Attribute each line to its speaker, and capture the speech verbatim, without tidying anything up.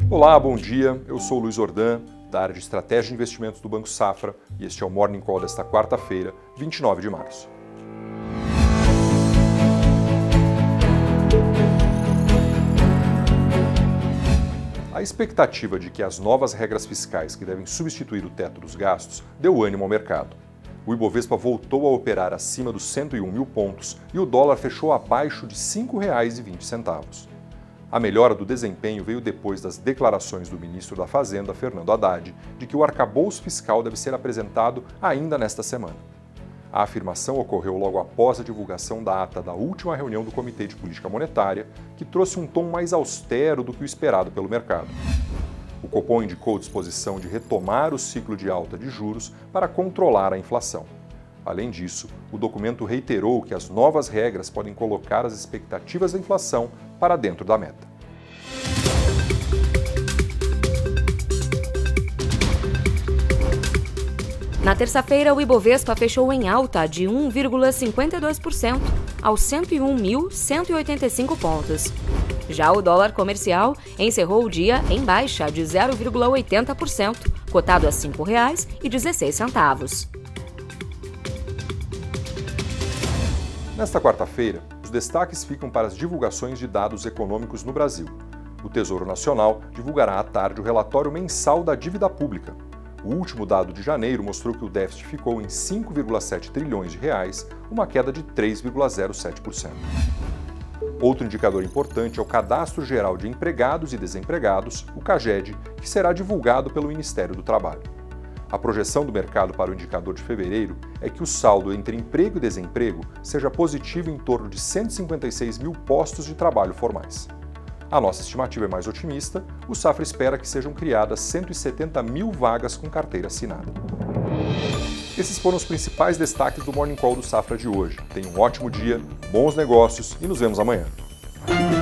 Speaker 1: Olá, bom dia. Eu sou o Luiz Ordan, da área de Estratégia de Investimentos do Banco Safra, e este é o Morning Call desta quarta-feira, vinte e nove de março. A expectativa de que as novas regras fiscais que devem substituir o teto dos gastos deu ânimo ao mercado. O Ibovespa voltou a operar acima dos cento e um mil pontos e o dólar fechou abaixo de cinco reais e vinte centavos. A melhora do desempenho veio depois das declarações do ministro da Fazenda, Fernando Haddad, de que o arcabouço fiscal deve ser apresentado ainda nesta semana. A afirmação ocorreu logo após a divulgação da ata da última reunião do Comitê de Política Monetária, que trouxe um tom mais austero do que o esperado pelo mercado. O Copom indicou disposição de retomar o ciclo de alta de juros para controlar a inflação. Além disso, o documento reiterou que as novas regras podem colocar as expectativas da inflação para dentro da meta.
Speaker 2: Na terça-feira, o Ibovespa fechou em alta de um vírgula cinquenta e dois por cento, aos cento e um mil cento e oitenta e cinco pontos. Já o dólar comercial encerrou o dia em baixa de zero vírgula oitenta por cento, cotado a cinco reais e dezesseis centavos.
Speaker 1: Nesta quarta-feira, os destaques ficam para as divulgações de dados econômicos no Brasil. O Tesouro Nacional divulgará à tarde o relatório mensal da dívida pública. O último dado de janeiro mostrou que o déficit ficou em cinco vírgula sete trilhões de reais, uma queda de três vírgula zero sete por cento. Outro indicador importante é o Cadastro Geral de Empregados e Desempregados, o CAGED, que será divulgado pelo Ministério do Trabalho. A projeção do mercado para o indicador de fevereiro é que o saldo entre emprego e desemprego seja positivo em torno de cento e cinquenta e seis mil postos de trabalho formais. A nossa estimativa é mais otimista, o Safra espera que sejam criadas cento e setenta mil vagas com carteira assinada. Esses foram os principais destaques do Morning Call do Safra de hoje. Tenha um ótimo dia, bons negócios e nos vemos amanhã.